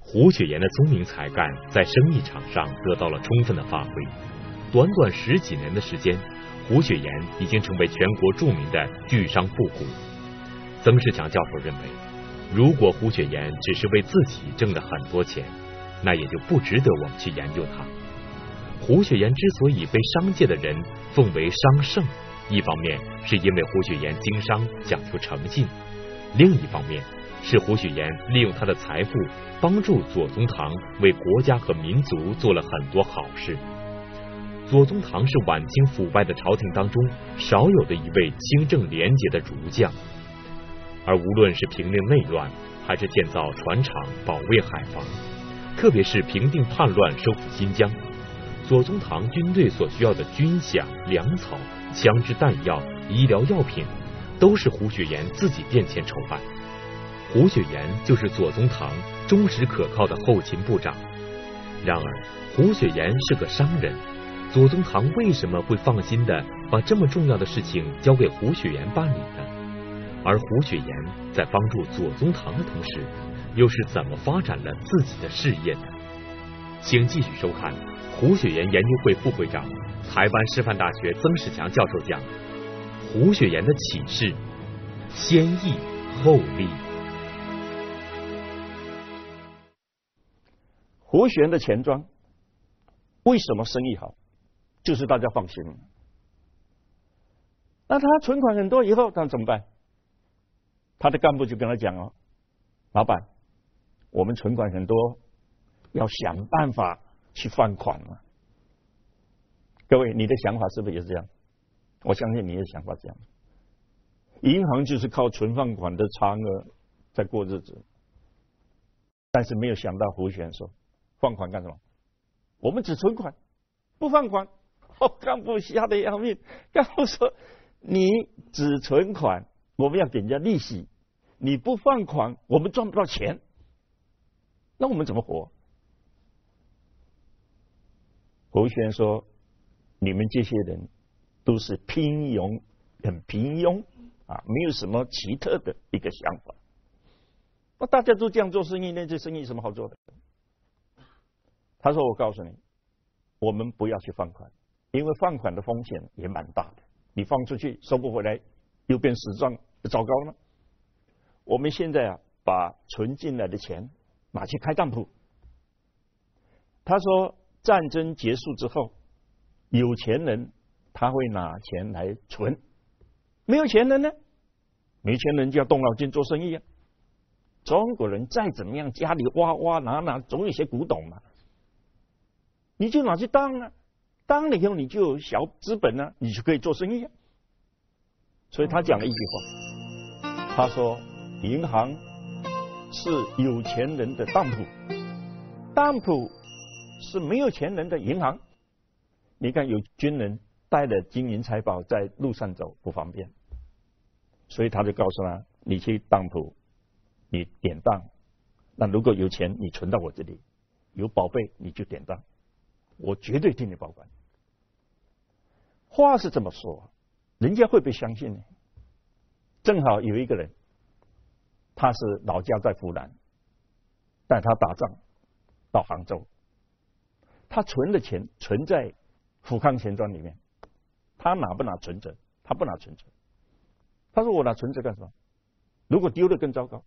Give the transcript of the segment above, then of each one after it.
胡雪岩的聪明才干在生意场上得到了充分的发挥。短短10几年的时间，胡雪岩已经成为全国著名的巨商富贾。曾仕强教授认为，如果胡雪岩只是为自己挣了很多钱，那也就不值得我们去研究他。胡雪岩之所以被商界的人奉为商圣，一方面是因为胡雪岩经商讲究诚信，另一方面是胡雪岩利用他的财富帮助左宗棠为国家和民族做了很多好事。左宗棠是晚清腐败的朝廷当中少有的一位清正廉洁的儒将，而无论是平定内乱，还是建造船厂保卫海防，特别是平定叛乱收复新疆，左宗棠军队所需要的军饷、粮草、枪支弹药、医疗药品，都是胡雪岩自己垫钱筹办。胡雪岩就是左宗棠忠实可靠的后勤部长。然而，胡雪岩是个商人，左宗棠为什么会放心的把这么重要的事情交给胡雪岩办理呢？而胡雪岩在帮助左宗棠的同时，又是怎么发展了自己的事业呢？请继续收看胡雪岩研究会副会长、台湾师范大学曾仕强教授讲胡雪岩的启示：先易后利。 胡雪岩的钱庄为什么生意好？就是大家放心了。那他存款很多以后，那怎么办？他的干部就跟他讲哦，老板，我们存款很多，要想办法去放款嘛。各位，你的想法是不是也是这样？我相信你的想法这样。银行就是靠存放款的差额在过日子，但是没有想到胡雪岩说，放款干什么？我们只存款，不放款。干部吓得要命。干部说，你只存款，我们要给人家利息，你不放款，我们赚不到钱，那我们怎么活？胡雪岩说，你们这些人都是很平庸啊，没有什么奇特的一个想法。那大家都这样做生意，那这生意有什么好做的？他说，我告诉你，我们不要去放款，因为放款的风险也蛮大的，你放出去收不回来，又变死账，糟糕了吗？我们现在把存进来的钱拿去开当铺。他说，战争结束之后，有钱人他会拿钱来存，没有钱人呢？没钱人就要动脑筋做生意啊。中国人再怎么样，家里挖拿，总有一些古董嘛，你就拿去当啊，当了以后你就有小资本啊，你就可以做生意啊。所以他讲了一句话，他说，银行是有钱人的当铺，当铺是没有钱人的银行。你看，有军人带着金银财宝在路上走不方便，所以他就告诉他，你去当铺，你典当，那如果有钱你存到我这里，有宝贝你就典当，我绝对替你保管。话是这么说，人家会不会相信呢？正好有一个人，他是老家在湖南，带他打仗到杭州，他存的钱存在富康钱庄里面，他拿不拿存折？他不拿存折。他说，我拿存折干什么？如果丢了更糟糕。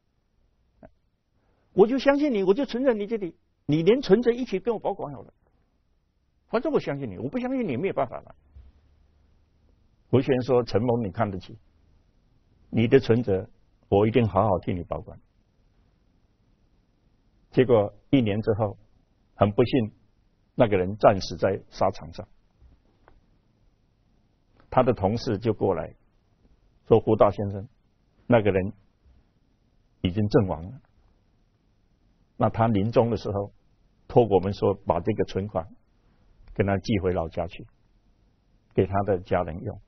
我就相信你，我就存在你这里，你连存折一起跟我保管好了。反正我相信你，我不相信你没有办法了。胡雪岩说，陈某你看得起，你的存折我一定好好替你保管。结果1年之后，很不幸，那个人战死在沙场上。他的同事就过来说，胡大先生，那个人已经阵亡了。那他临终的时候托我们说，把这个存款跟他寄回老家去，给他的家人用。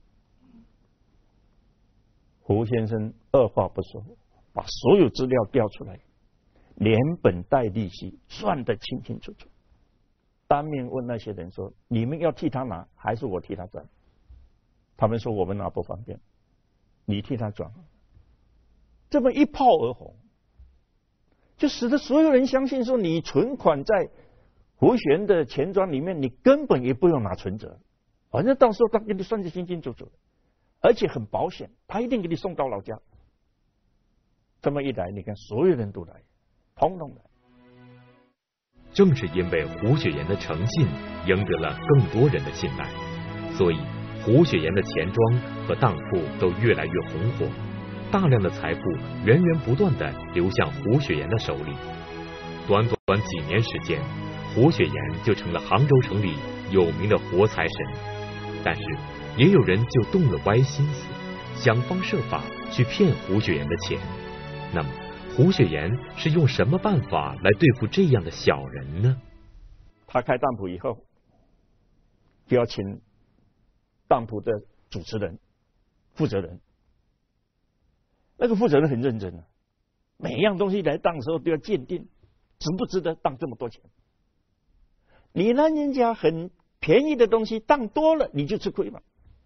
胡先生二话不说，把所有资料调出来，连本带利息算得清清楚楚，当面问那些人说，你们要替他拿还是我替他转？他们说，我们拿不方便，你替他转。这么一炮而红。 就使得所有人相信说，你存款在胡璇的钱庄里面，你根本也不用拿存折，反正到时候他给你算得清清楚楚，而且很保险，他一定给你送到老家。这么一来，你看所有人都来，通通来。 正是因为胡雪岩的诚信，赢得了更多人的信赖，所以胡雪岩的钱庄和当铺都越来越红火，大量的财富源源不断地流向胡雪岩的手里。短短几年时间，胡雪岩就成了杭州城里有名的活财神。但是也有人就动了歪心思，想方设法去骗胡雪岩的钱。那么胡雪岩是用什么办法来对付这样的小人呢？ 他开当铺以后，就要请当铺的主持人、负责人。那个负责人很认真啊，每一样东西来当的时候都要鉴定，值不值得当这么多钱。你让人家很便宜的东西当多了，你就吃亏嘛。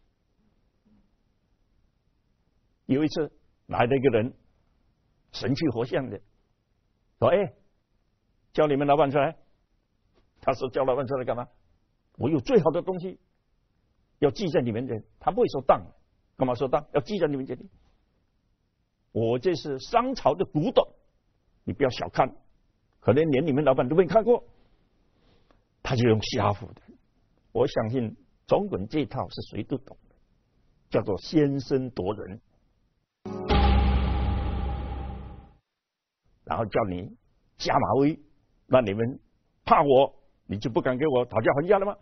有一次来了一个人，神气活现的说：“哎，叫你们老板出来。”他说：“叫老板出来干嘛？我有最好的东西要记在你们这里。”他不会说当，干嘛说当？要记在你们这里。我这是商朝的古董，你不要小看，可能连你们老板都没看过。他就用吓唬的。我相信中国这套是谁都懂的，叫做先声夺人。然后叫你加马威，让你们怕我，你就不敢给我讨价还价了吗？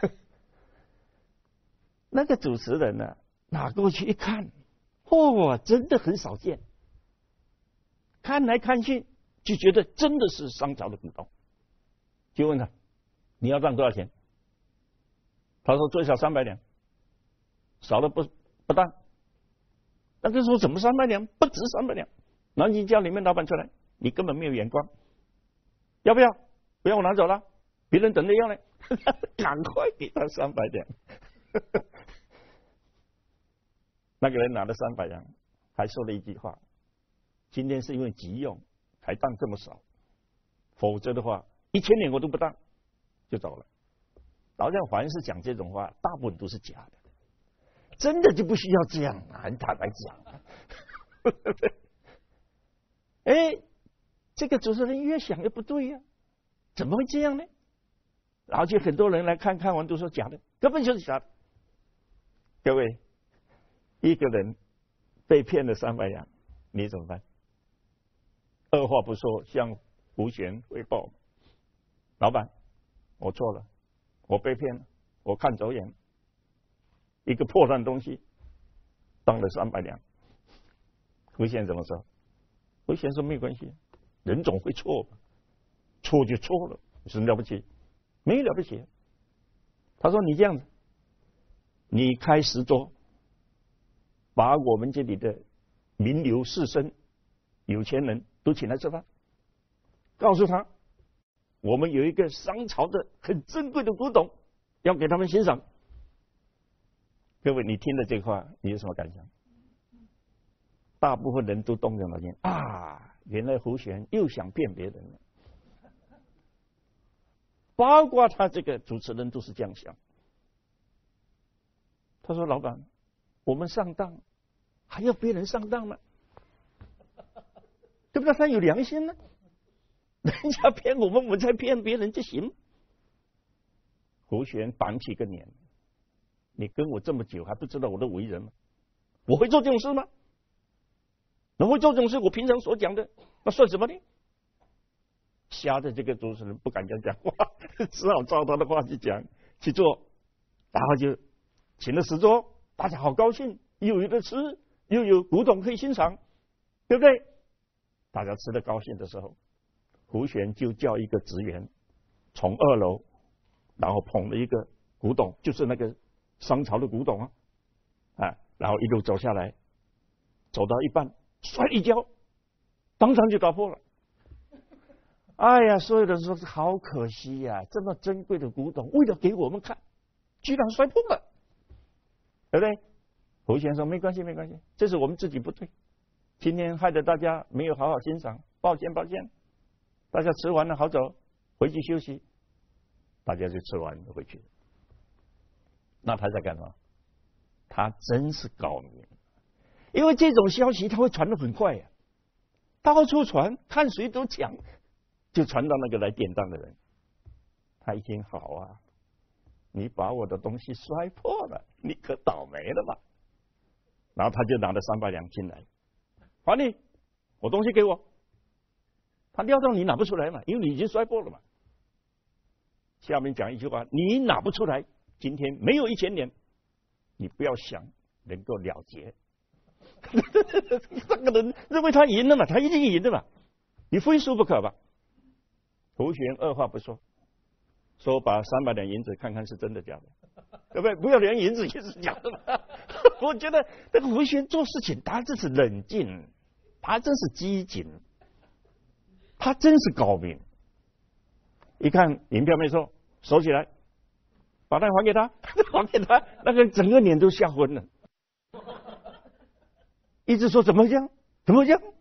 那个主持人呢，拿过去一看，真的很少见。看来看去就觉得真的是商朝的古董，就问他你要当多少钱？他说最少300两，少了不当。那个时候怎么300两？不值300两。然后你叫你们老板出来，你根本没有眼光，要不要？不要我拿走了，别人等着要呢。赶快给他300两。那个人拿了300两，还说了一句话：今天是因为急用才当这么少，否则的话1000年我都不当，就走了。好像凡是讲这种话，大部分都是假的，真的就不需要这样啊，很坦白讲。哎，这个主持人越想越不对呀，怎么会这样呢？然后就很多人来看完都说假的，根本就是假的。各位，一个人被骗了300两，你怎么办？二话不说向胡璇汇报：老板，我错了，我被骗了，我看走眼，一个破烂东西当了300两。胡璇怎么说？胡璇说没有关系，人总会错，错就错了，有什么了不起？没有了不起。他说你这样子，你开10桌，把我们这里的名流士绅、有钱人都请来吃饭，告诉他我们有一个商朝的很珍贵的古董要给他们欣赏。各位，你听了这个话，你有什么感想？大部分人都动了脑筋啊，原来胡璇又想骗别人了。包括他这个主持人都是这样想。他说：“老板，我们上当，还要别人上当吗？对不对？他有良心呢，人家骗我们，我们才骗别人就行。”胡璇板起个脸：“你跟我这么久，还不知道我的为人吗？我会做这种事吗？能会做这种事，我平常所讲的，那算什么呢？”瞎的这个主持人不敢这样讲话，只好照他的话去讲去做，然后就请了10桌，大家好高兴，又有的吃，又有古董可以欣赏，对不对？大家吃得高兴的时候，胡璇就叫一个职员从2楼，然后捧了一个古董，就是那个商朝的古董啊，然后一路走下来，走到一半摔一跤，当场就打破了。哎呀，所有人说好可惜呀，这么珍贵的古董，为了给我们看，居然摔破了，对不对？胡璇说没关系，没关系，这是我们自己不对，今天害得大家没有好好欣赏，抱歉抱歉。 大家吃完了好走，回去休息。大家就吃完了回去。那他在干嘛？他真是高明，因为这种消息他会传得很快呀，到处传，看谁都讲，就传到那个来典当的人。他一听，好啊，你把我的东西摔破了，你可倒霉了吧？然后他就拿了300两进来，还你，我东西给我。他料到你拿不出来嘛，因为你已经摔破了嘛。下面讲一句话，你拿不出来，今天没有1000年，你不要想能够了结。这个人认为他赢了嘛，他一定赢的嘛，你非输不可吧？胡璇二话不说，说把300两银子看看是真的假的，对不对？不要连银子也是假的嘛。我觉得那个胡璇做事情，他真是冷静，他真是机警，他真是高明。一看银票没收，收起来，把它还给他，还给他，那个整个脸都吓昏了，一直说怎么样，怎么样？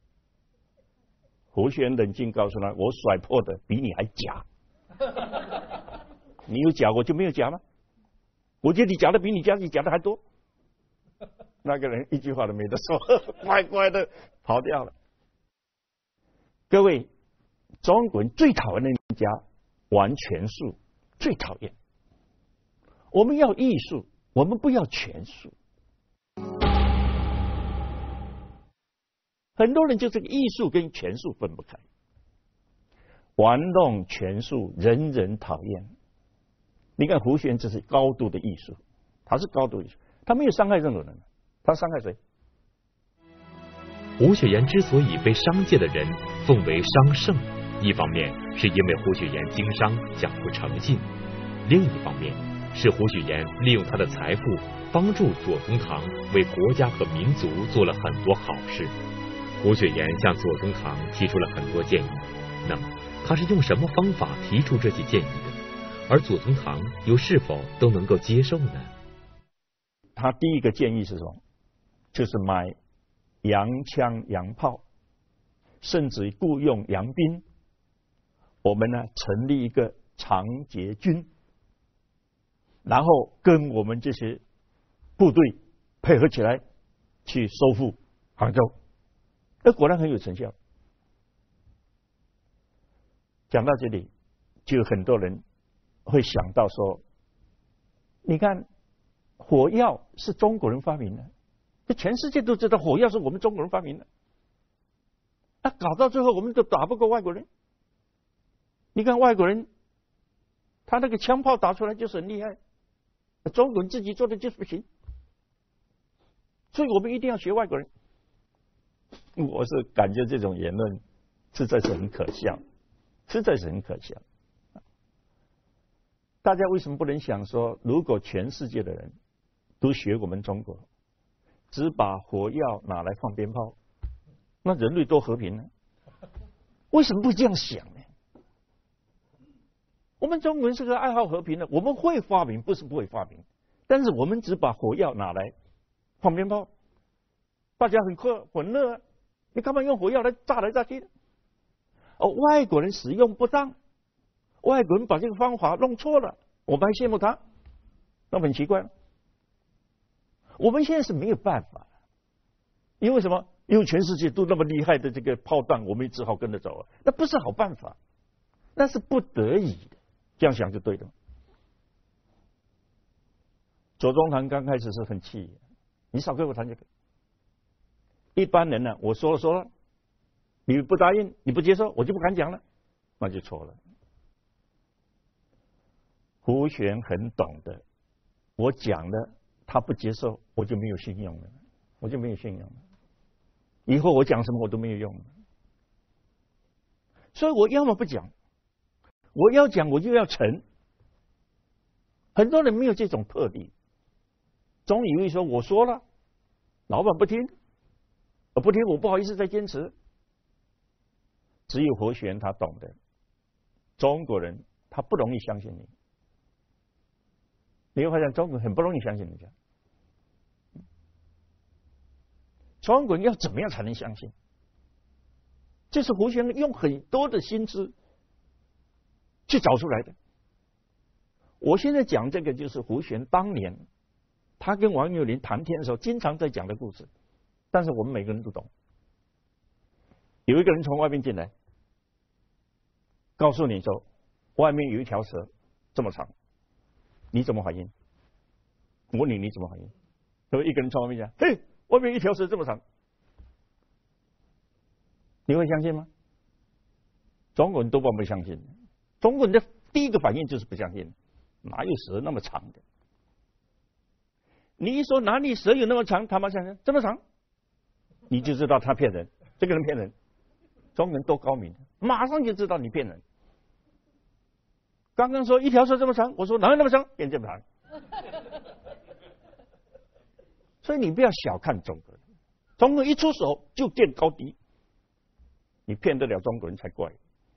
胡璇冷静告诉他，我甩破的比你还假。你有假我就没有假吗？我觉得你假的比你假的还多。那个人一句话都没得说，乖乖的跑掉了。各位，中国人最讨厌的人家玩权术，最讨厌。我们要艺术，我们不要权术。很多人就这个艺术跟权术分不开，玩弄权术，人人讨厌。你看胡璇，这是高度的艺术，他是高度艺术，他没有伤害任何人，他伤害谁？ 胡雪岩之所以被商界的人奉为商圣，一方面是因为胡雪岩经商讲究诚信，另一方面是胡雪岩利用他的财富帮助左宗棠为国家和民族做了很多好事。胡雪岩向左宗棠提出了很多建议，那么他是用什么方法提出这些建议的？而左宗棠又是否都能够接受呢？ 他第一个建议是什么？就是买洋枪洋炮，甚至于雇佣洋兵。我们呢成立一个长捷军，然后跟我们这些部队配合起来去收复杭州。果然很有成效。讲到这里，就有很多人会想到说，你看火药是中国人发明的，这全世界都知道火药是我们中国人发明的，那搞到最后我们都打不过外国人。你看外国人他那个枪炮打出来就是很厉害，中国人自己做的就是不行，所以我们一定要学外国人。我是感觉这种言论实在是很可笑，实在是很可笑。大家为什么不能想说，如果全世界的人都学我们中国，只把火药拿来放鞭炮，那人类多和平呢？为什么不这样想呢？我们中国人是个爱好和平的，我们会发明，不是不会发明，但是我们只把火药拿来放鞭炮，大家很乐啊，你干嘛用火药来炸来炸去的？外国人使用不当，外国人把这个方法弄错了，我们还羡慕他，那很奇怪了。我们现在是没有办法，因为什么？因为全世界都那么厉害的这个炮弹，我们只好跟着走啊，那不是好办法，那是不得已的，这样想就对了。左宗棠刚开始是很气，你少跟我谈这个。一般人呢，我说了，你不答应，你不接受，我就不敢讲了，那就错了。胡璇很懂得，我讲了，他不接受，我就没有信用了，我就没有信用了。以后我讲什么我都没有用了，所以我要么不讲，我要讲我就要成。很多人没有这种魄力，总以为说我说了，老板不听，不听我不好意思再坚持。只有胡璇他懂得，中国人他不容易相信你。你会发现中国人很不容易相信人家。中国人要怎么样才能相信？ 这是胡璇用很多的心思去找出来的。我现在讲这个就是胡璇当年他跟王有林谈天的时候经常在讲的故事，但是我们每个人都懂。有一个人从外面进来，告诉你说外面有一条蛇这么长，你怎么反应？我问你怎么反应？有一个人从外面讲，嘿，外面一条蛇这么长，你会相信吗？中国人都不会相信，中国人的第一个反应就是不相信，哪有蛇那么长的？你一说哪里蛇有那么长，他们相信这么长，你就知道他骗人，这个人骗人。中国人多高明，马上就知道你骗人。刚刚说一条蛇这么长，我说哪有那么长，变这么长。所以你不要小看中国人，中国人一出手就见高低，你骗得了中国人才怪。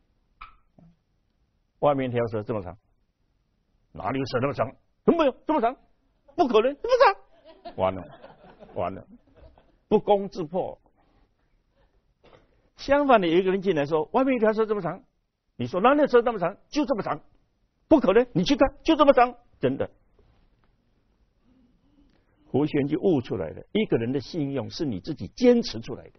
外面一条蛇这么长，哪里有蛇那么长？怎么没有这么长？不可能这么长，完了，不攻自破。相反的，有一个人进来说外面一条蛇这么长，你说哪里有蛇那么长？就这么长，不可能，你去看就这么长，真的。胡璇就悟出来了，一个人的信用是你自己坚持出来的。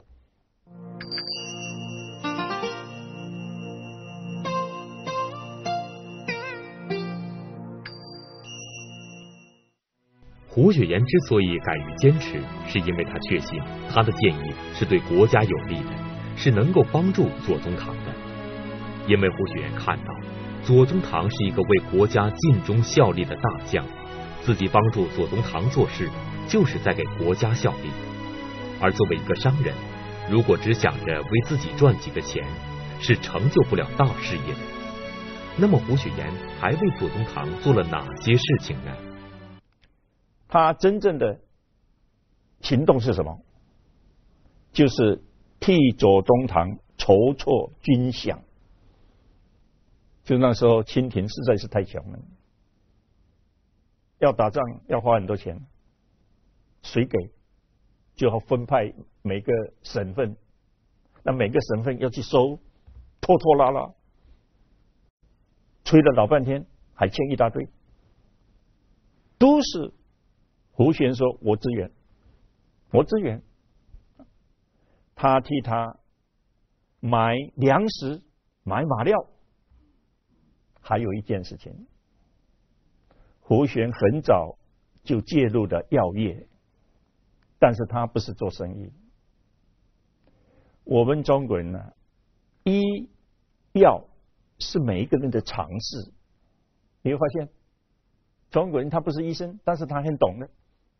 胡雪岩之所以敢于坚持，是因为他确信他的建议是对国家有利的，是能够帮助左宗棠的。因为胡雪岩看到左宗棠是一个为国家尽忠效力的大将，自己帮助左宗棠做事，就是在给国家效力。而作为一个商人，如果只想着为自己赚几个钱，是成就不了大事业的。那么胡雪岩还为左宗棠做了哪些事情呢？ 他真正的行动是什么？就是替左宗棠筹措军饷。就那时候清廷实在是太穷了，要打仗要花很多钱，谁给就要分派每个省份，那每个省份要去收，拖拖拉拉，催了老半天，还欠一大堆，都是胡璇说我支援，他替他买粮食，买马料。还有一件事情，胡璇很早就介入了药业，但是他不是做生意。我们中国人呢，医药是每一个人的常识。你会发现，中国人他不是医生，但是他很懂的。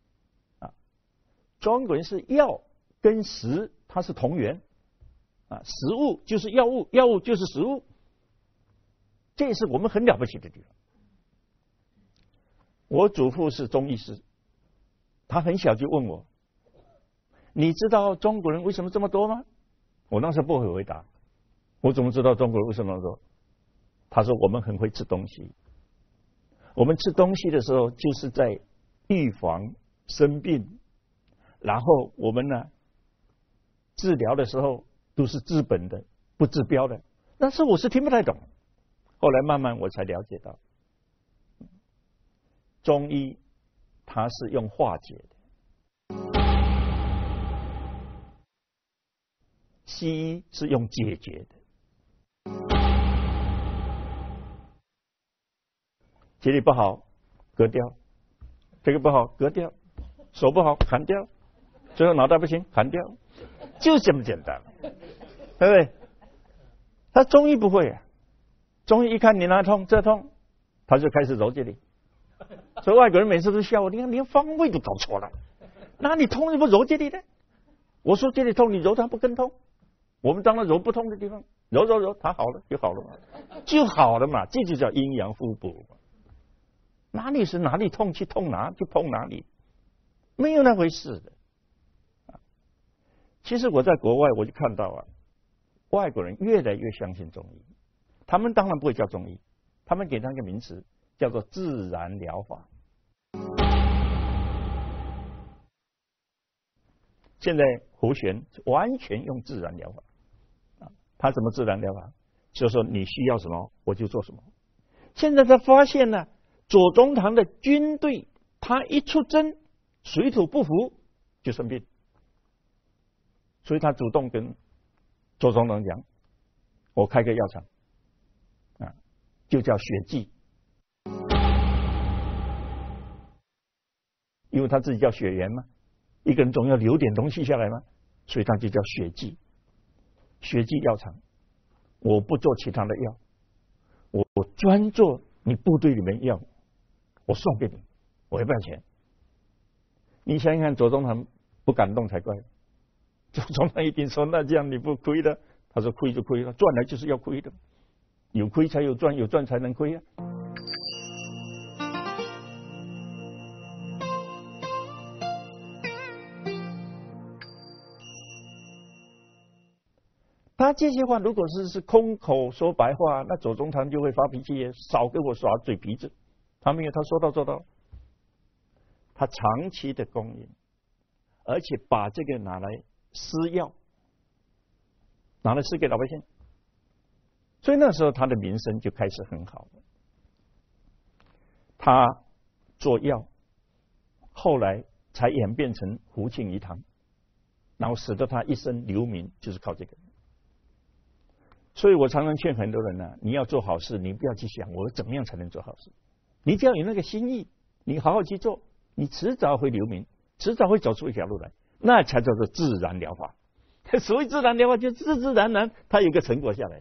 中国人是药跟食，它是同源。食物就是药物，药物就是食物。这也是我们很了不起的地方。我祖父是中医师，他很小就问我：“你知道中国人为什么这么多吗？”我当时不会回答。我怎么知道中国人为什么这么多？他说：“我们很会吃东西，我们吃东西的时候就是在预防生病，然后我们呢治疗的时候都是治本的，不治标的。”但是我是听不太懂。后来慢慢我才了解到，中医它是用化解的，西医是用解决的。这里不好割掉，这个不好割掉，手不好砍掉，最后脑袋不行砍掉，就这么简单，对不对？他中医不会啊。中医一看你哪痛这痛，他就开始揉这里。所以外国人每次都笑我，你看连方位都搞错了，哪里痛你不揉这里呢？我说这里痛，你揉它不更痛？我们当然揉不痛的地方，揉，它好了就好了嘛，就好了嘛，这就叫阴阳互补。哪里是哪里痛去痛就碰哪里，没有那回事的。其实我在国外我就看到外国人越来越相信中医。他们当然不会叫中医，他们给他一个名词叫做自然疗法。现在胡璇完全用自然疗法， 他怎么自然疗法？就说你需要什么我就做什么。现在他发现呢，左宗棠的军队他一出征，水土不服就生病，所以他主动跟左宗棠讲，我开个药厂就叫血剂，因为他自己叫血源嘛，一个人总要留点东西下来嘛，所以他就叫血剂。血剂药厂，我不做其他的药，我专做你部队里面药，我送给你，我要不要钱？你想想看，左宗棠不感动才怪。左宗棠一定说，那这样你不亏的？他说亏就亏了，赚来就是要亏的，有亏才有赚，有赚才能亏啊。他这些话如果是空口说白话，那左宗棠就会发脾气，少给我耍嘴皮子。他没有，他说到做到。他长期的供应，而且把这个拿来施药，拿来施给老百姓，所以那时候他的名声就开始很好了。他做药，后来才演变成胡庆余堂，然后使得他一生留名，就是靠这个。所以我常常劝很多人呢，你要做好事，你不要去想我怎么样才能做好事，你只要有那个心意，你好好去做，你迟早会留名，迟早会走出一条路来，那才叫做自然疗法。所谓自然疗法，就自自然然它有一个成果下来。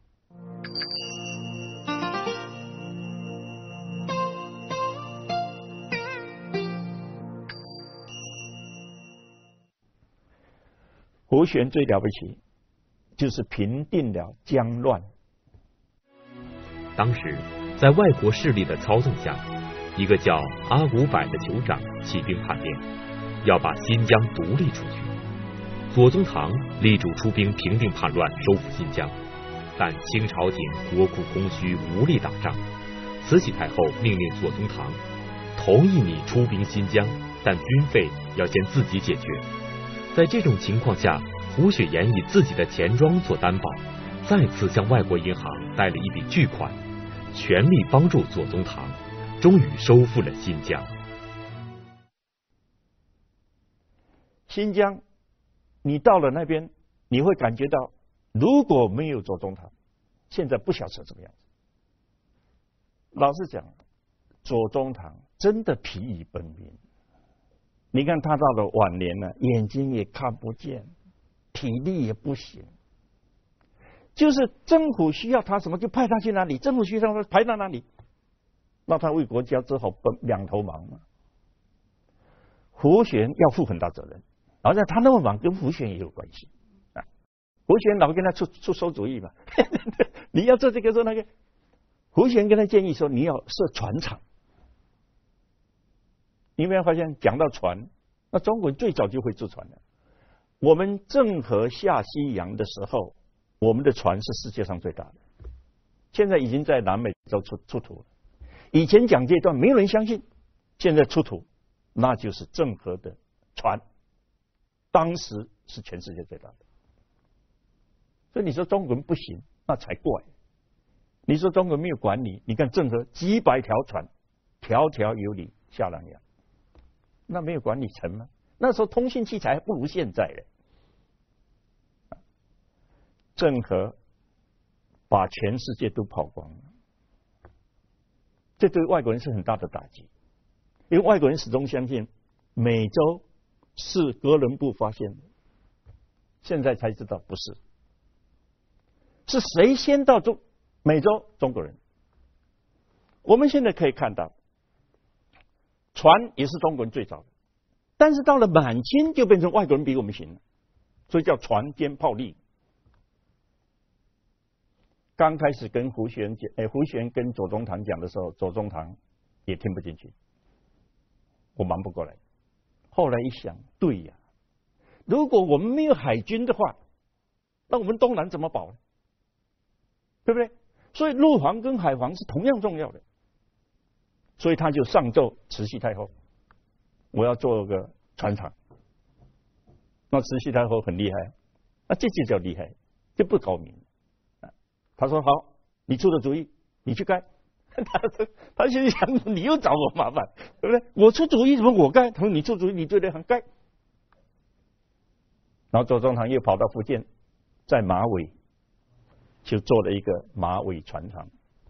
胡璇最了不起，就是平定了江乱。 当时在外国势力的操纵下，一个叫阿古柏的酋长起兵叛变，要把新疆独立出去。左宗棠力主出兵平定叛乱，收复新疆，但清朝廷国库空虚，无力打仗。慈禧太后命令左宗棠同意你出兵新疆，但军费要先自己解决。在这种情况下，胡雪岩以自己的钱庄做担保，再次向外国银行贷了一笔巨款，全力帮助左宗棠，终于收复了新疆。 新疆，你到了那边，你会感觉到，如果没有左宗棠，现在不晓得怎么样子。老实讲，左宗棠真的疲于奔命。你看他到了晚年了，眼睛也看不见，体力也不行，就是政府需要他什么就派他去哪里，政府需要他派到哪里，那他为国家只好两头忙嘛。胡璇要负很大责任，而且他那么忙跟胡璇也有关系啊。胡璇老跟他出馊主意嘛，你要做这个做那个。胡璇跟他建议说，你要设船厂。你有没有发现，讲到船，那中国人最早就会造船的。我们郑和下西洋的时候，我们的船是世界上最大的，现在已经在南美洲出土了。以前讲这段没有人相信，现在出土，那就是郑和的船，当时是全世界最大的。所以你说中国人不行，那才怪。你说中国人没有管理，你看郑和几百条船，条条有理下南洋，那没有管理成吗？那时候通信器材还不如现在嘞。郑和把全世界都跑光了，这对外国人是很大的打击，因为外国人始终相信美洲是哥伦布发现的，现在才知道不是，是谁先到美洲？中国人。我们现在可以看到，船也是中国人最早的，但是到了满清就变成外国人比我们行了，所以叫船坚炮利。刚开始跟胡璇跟左宗棠讲的时候，左宗棠也听不进去，我忙不过来。后来一想，对呀，如果我们没有海军的话，那我们东南怎么保呢？对不对？所以陆防跟海防是同样重要的。所以他就上奏慈禧太后，我要做个船厂。那慈禧太后很厉害，那这就叫厉害，这不高明。 他说好，你出的主意，你去盖。他心里想，你又找我麻烦，对不对？我出主意怎么我盖？他说你出主意，你对得很盖。然后左宗棠又跑到福建，在马尾就做了一个马尾船厂。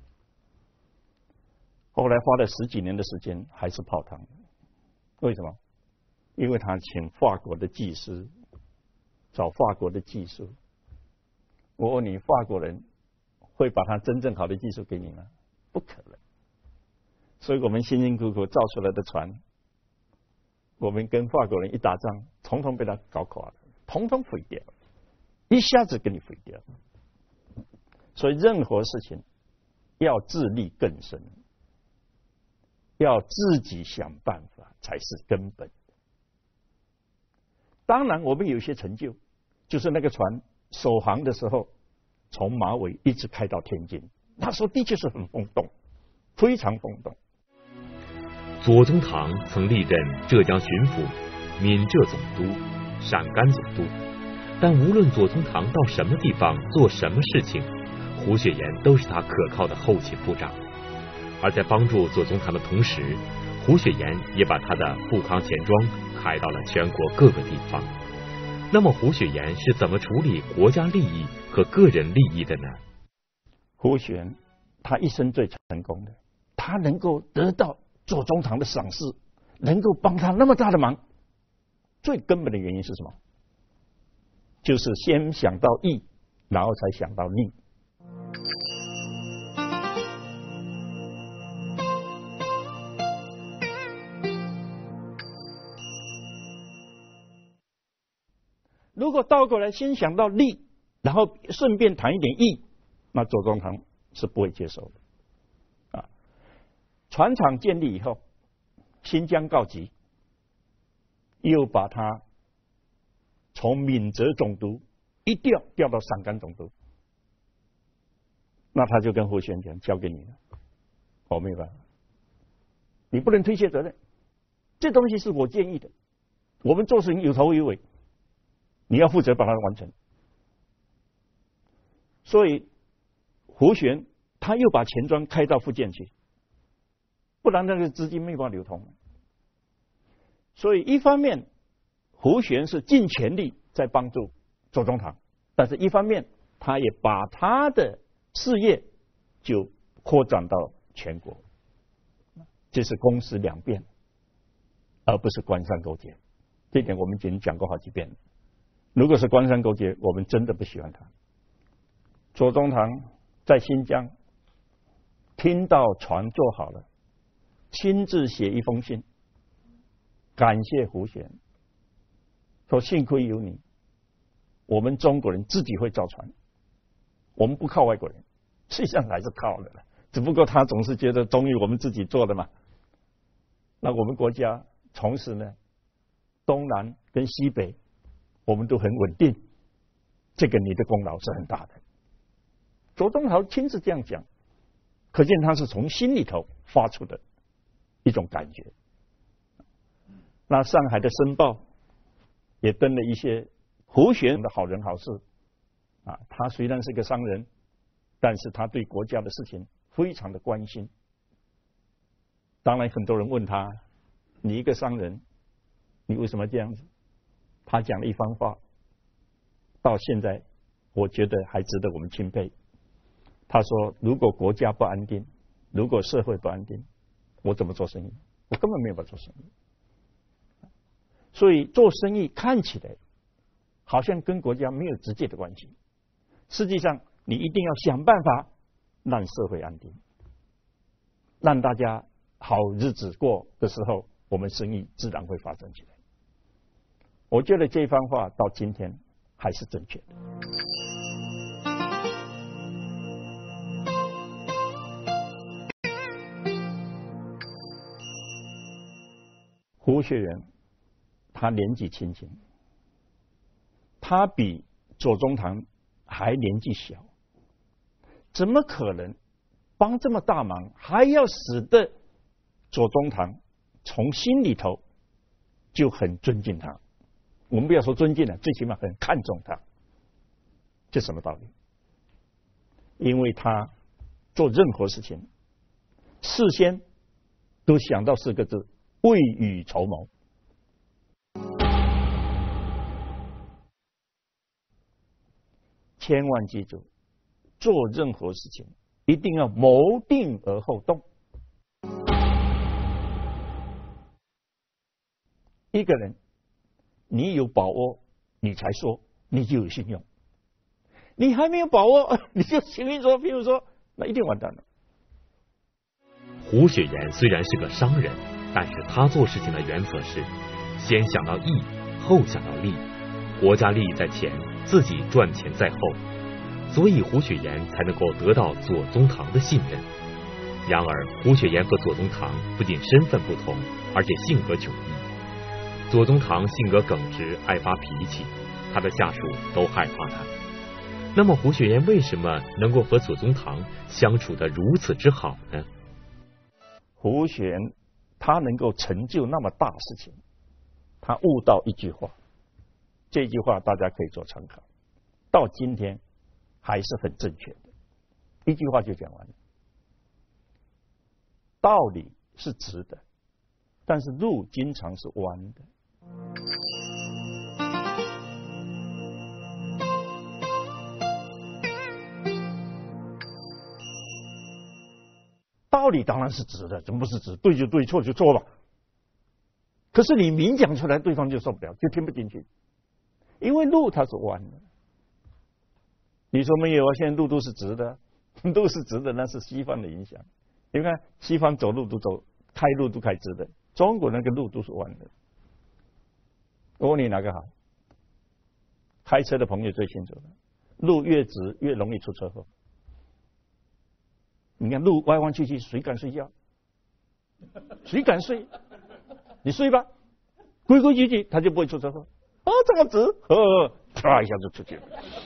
后来花了10几年的时间，还是泡汤。为什么？因为他请法国的技师，找法国的技术。我问你，法国人会把他真正好的技术给你吗？不可能。所以我们辛辛苦苦造出来的船，我们跟法国人一打仗，统统被他搞垮了，统统毁掉，一下子给你毁掉。所以任何事情要自力更生，要自己想办法才是根本。当然我们有一些成就，就是那个船首航的时候，从马尾一直开到天津，那时候的确是很轰动，非常轰动。 左宗棠曾历任浙江巡抚、闽浙总督、陕甘总督，但无论左宗棠到什么地方做什么事情，胡雪岩都是他可靠的后勤部长。而在帮助左宗棠的同时，胡雪岩也把他的富康钱庄开到了全国各个地方。那么胡雪岩是怎么处理国家利益和个人利益的呢？ 胡雪岩他一生最成功的，他能够得到左宗棠的赏识，能够帮他那么大的忙，最根本的原因是什么？就是先想到义，然后才想到利。如果倒过来先想到利，然后顺便谈一点义，那左宗棠是不会接受的。啊，船厂建立以后，新疆告急，又把他从闽浙总督一调到陕甘总督，那他就跟胡雪岩讲，交给你了，我没有办法，你不能推卸责任，这东西是我建议的，我们做事情有头有尾，你要负责把它完成。所以胡雪岩他又把钱庄开到福建去，不然那个资金没办法流通。所以一方面胡雪岩是尽全力在帮助左宗棠，但是一方面他也把他的事业就扩展到全国，这是公私两便，而不是官商勾结。这点我们已经讲过好几遍了。如果是官商勾结，我们真的不喜欢他。左宗棠在新疆听到船做好了，亲自写一封信感谢胡雪岩，说幸亏有你，我们中国人自己会造船，我们不靠外国人，实际上还是靠的，只不过他总是觉得终于我们自己做的嘛。那我们国家从此呢，东南跟西北我们都很稳定，这个你的功劳是很大的。左宗棠亲自这样讲，可见他是从心里头发出的一种感觉。那上海的《申报》也登了一些胡雪岩的好人好事啊，他虽然是个商人，但是他对国家的事情非常的关心。当然很多人问他，你一个商人，你为什么这样子？他讲了一番话，到现在我觉得还值得我们钦佩。他说，如果国家不安定，如果社会不安定，我怎么做生意？我根本没有办法做生意。所以做生意看起来好像跟国家没有直接的关系，实际上你一定要想办法让社会安定，让大家好日子过的时候，我们生意自然会发展起来。我觉得这番话到今天还是正确的。胡雪岩他年纪轻轻，他比左宗棠还年纪小，怎么可能帮这么大忙，还要使得左宗棠从心里头就很尊敬他？我们不要说尊敬了，最起码很看重他。这什么道理？ 因为他做任何事情事先都想到4个字：未雨绸缪。千万记住，做任何事情一定要谋定而后动。一个人，你有把握，你才说，你就有信用；你还没有把握，你就轻易说，譬如说，那一定完蛋了。 胡雪岩虽然是个商人，但是他做事情的原则是先想到义，后想到利，国家利益在前，自己赚钱在后，所以胡雪岩才能够得到左宗棠的信任。然而，胡雪岩和左宗棠不仅身份不同，而且性格迥异。左宗棠性格耿直，爱发脾气，他的下属都害怕他。那么，胡雪岩为什么能够和左宗棠相处得如此之好呢？ 胡雪岩他能够成就那么大事情，他悟到一句话，这句话大家可以做参考，到今天还是很正确的。一句话就讲完了：道理是直的，但是路经常是弯的。道理当然是直的，怎么不是直？对就对，错就错了。可是你明讲出来，对方就受不了，就听不进去，因为路它是弯的。你说没有啊？现在路都是直的，路是直的，那是西方的影响。你看西方走路都走，开路都开直的，中国那个路都是弯的。我问你哪个好？开车的朋友最清楚了，路越直越容易出车祸。你看路弯弯曲曲，谁敢睡觉？谁敢睡？你睡吧，规规矩矩，他就不会出车祸。哦，这么直，唰一下就出去了。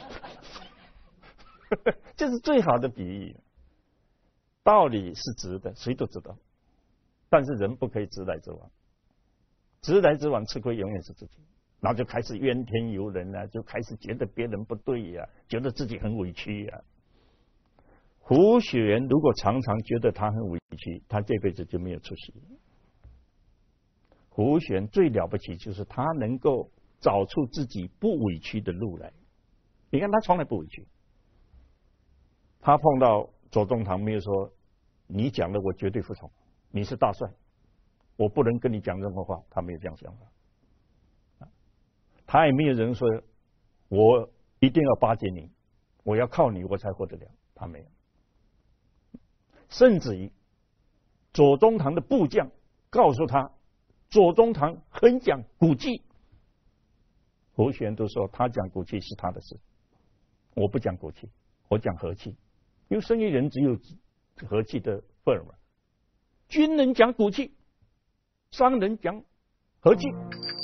这是最好的比喻。道理是直的，谁都知道，但是人不可以直来直往，直来直往吃亏永远是自己，然后就开始怨天尤人啊，就开始觉得别人不对呀，觉得自己很委屈呀。胡雪岩如果常常觉得他很委屈，他这辈子就没有出息。胡雪岩最了不起就是他能够找出自己不委屈的路来。你看他从来不委屈，他碰到左宗棠没有说你讲的我绝对服从，你是大帅，我不能跟你讲任何话，他没有这样想法。他也没有人说我一定要巴结你，我要靠你我才活得了，他没有。甚至于左宗棠的部将告诉他，左宗棠很讲骨气，胡雪岩都说他讲骨气是他的事，我不讲骨气，我讲和气，因为生意人只有和气的份儿嘛。军人讲骨气，商人讲和气。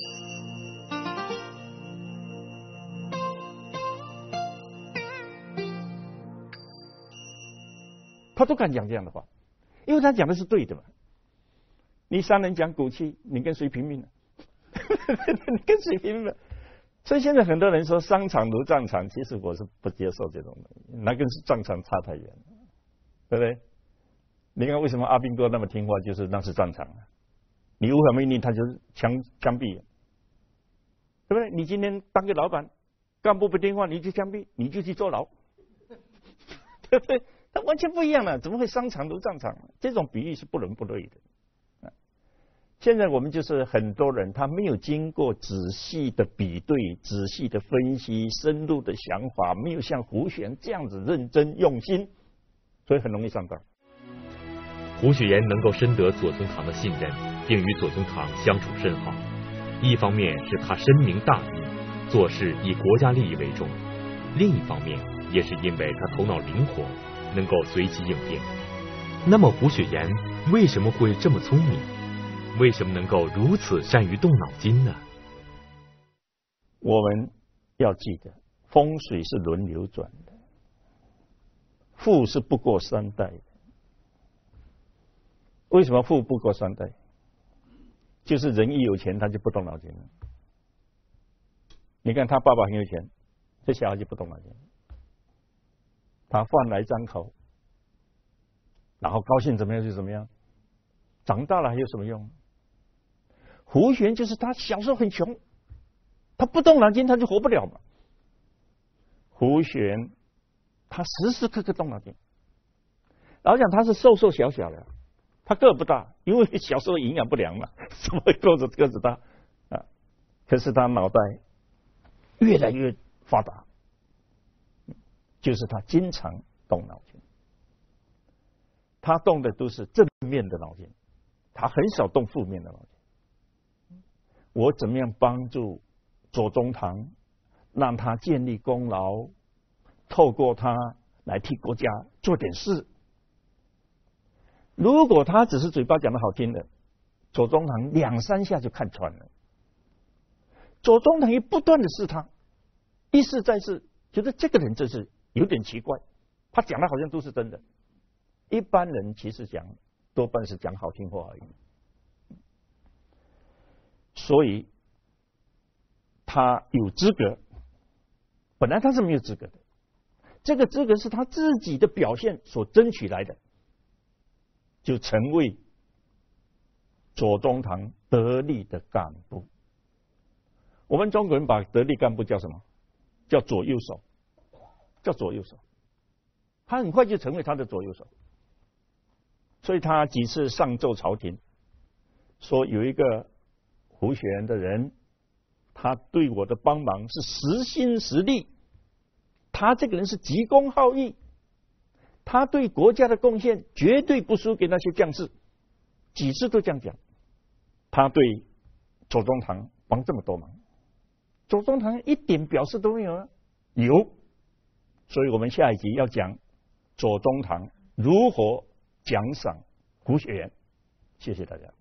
他都敢讲这样的话，因为他讲的是对的嘛。你商人讲骨气，你跟谁拼命呢？你跟谁拼命呢？所以现在很多人说商场如战场，其实我是不接受这种的，那跟战场差太远了，对不对？你看为什么阿兵哥那么听话，就是那是战场啊，你无法命令他就是枪毙，对不对？你今天当个老板，干部不听话，你就枪毙，你就去坐牢，对不对？它完全不一样了，怎么会商场如战场？这种比喻是不伦不类的。现在我们就是很多人他没有经过仔细的比对、仔细的分析、深入的想法，没有像胡雪岩这样子认真用心，所以很容易上当。 胡雪岩能够深得左宗棠的信任，并与左宗棠相处甚好，一方面是他深明大义，做事以国家利益为重，另一方面也是因为他头脑灵活，能够随机应变。那么胡雪岩为什么会这么聪明？为什么能够如此善于动脑筋呢？ 我们要记得，风水是轮流转的，富是不过三代的。为什么富不过三代？就是人一有钱他就不动脑筋了。你看他爸爸很有钱，这小孩就不动脑筋， 他饭来张口，然后高兴怎么样就怎么样，长大了还有什么用？胡雪岩就是他小时候很穷，他不动脑筋他就活不了嘛。胡雪岩他时时刻刻动脑筋，老讲他是瘦瘦小小的，他个不大，因为小时候营养不良嘛，怎么会个子大啊？可是他脑袋越来越发达，就是他经常动脑筋，他动的都是正面的脑筋，他很少动负面的脑筋。我怎么样帮助左宗棠，让他建立功劳，透过他来替国家做点事。如果他只是嘴巴讲的好听的，左宗棠2、3下就看穿了。左宗棠也不断的试他，一试再试，觉得这个人真是有点奇怪，他讲的好像都是真的。一般人其实讲多半是讲好听话而已，所以他有资格，本来他是没有资格的，这个资格是他自己的表现所争取来的，就成为左宗棠得力的干部。我们中国人把得力干部叫什么？叫左右手，叫左右手。他很快就成为他的左右手，所以他几次上奏朝廷，说有一个胡雪岩的人，他对我的帮忙是实心实力，他这个人是急公好义，他对国家的贡献绝对不输给那些将士，几次都这样讲。他对左宗棠帮这么多忙，左宗棠一点表示都没有啊？有，所以我们下一集要讲左宗棠如何奖赏胡雪岩。谢谢大家。